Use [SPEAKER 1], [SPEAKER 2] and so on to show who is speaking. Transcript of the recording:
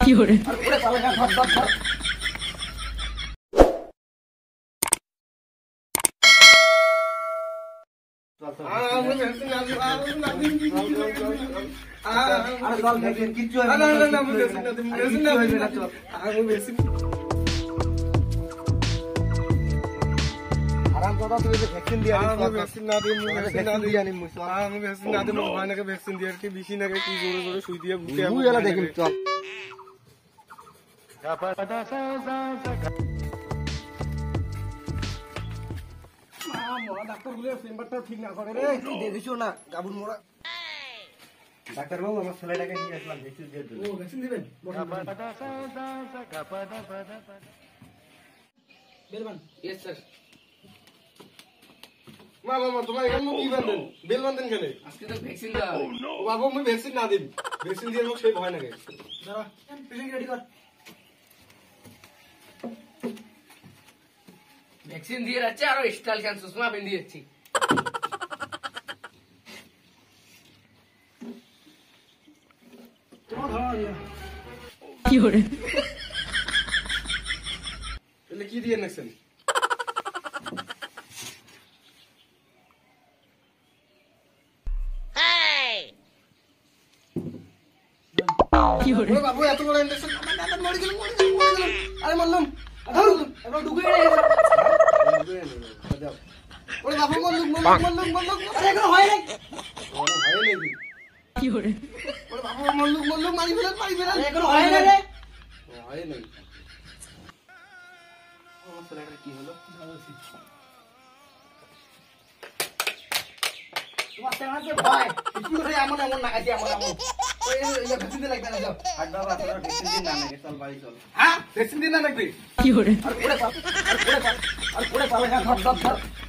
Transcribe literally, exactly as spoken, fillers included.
[SPEAKER 1] fiore.
[SPEAKER 2] Vaccine দিয়া vaccine না দিই ভ্যাকসিন না দিই আনি মুছ আমি ভ্যাকসিন না দিই ভয় নাকি ভ্যাকসিন দিয়ে কি বেশি নাকি কি জোরে জোরে সুই দিয়ে ভুতে আমি এলা দেখিন চল মোরা ডাক্তার বলে চেম্বারটা ঠিক না করে রে তুই দেখিছো না গাবুর মোরা ডাক্তার বাবু আমার ছেলেটাকে নিয়ে আসলাম ভ্যাকসিন দিয়ে দিন ও ভ্যাকসিন দিবেন বেলবান यस স্যার মা মা তোমার এখানে কি বাঁধেন বেল বাঁধেন কেন
[SPEAKER 3] আজকে তো ভ্যাকসিন দাও
[SPEAKER 2] ও বাবু আমি ভ্যাকসিন না দিই ভ্যাকসিন দিয়ে মোক সেই ভয় লাগে দাঁড়া পেশেন্ট রেডি কর
[SPEAKER 3] ভ্যাকসিন দিয়ে যাচ্ছে আর স্টাইল ক্যান সুষমা বেঁধে যাচ্ছি
[SPEAKER 2] তোমার ধরা
[SPEAKER 1] Fiore.
[SPEAKER 2] এলে কি দিয়ে নেছেন
[SPEAKER 1] Fiore.
[SPEAKER 2] ওরে বাবু এত বড় ইনজেকশন দাদা মরে গেল মরে গেল মরে গেল আরে মারলাম ধরো এবার ঢুকে গেল ওরে বাবু মারলাম মারলাম মারলাম আরে এখন হয় নাই হয় নাই
[SPEAKER 1] Fiore.
[SPEAKER 2] ওরে বাবু মারলাম মারলাম মারি ফেলেন মারি ফেলেন
[SPEAKER 3] এখন হয় না রে
[SPEAKER 2] হয় নাই আমার ছেলেটার কি হলো
[SPEAKER 3] তোমার তেমাতে ভয় কিছু রে এমন এমন নাকাছি এমন এমন
[SPEAKER 2] ওই এই ভ্যাকসিন দিয়ে লাগবে না যাও
[SPEAKER 3] হাট বাবা তোরা ভ্যাকসিন দিন না নাকি চল বাড়ি চল
[SPEAKER 2] হ্যাঁ ভ্যাকসিন দিয়ে না লাগবে
[SPEAKER 1] Fiore.
[SPEAKER 2] আর ওরে বাপ আর ওরে বাপ আর ওরে বাপ ধর ধর ধর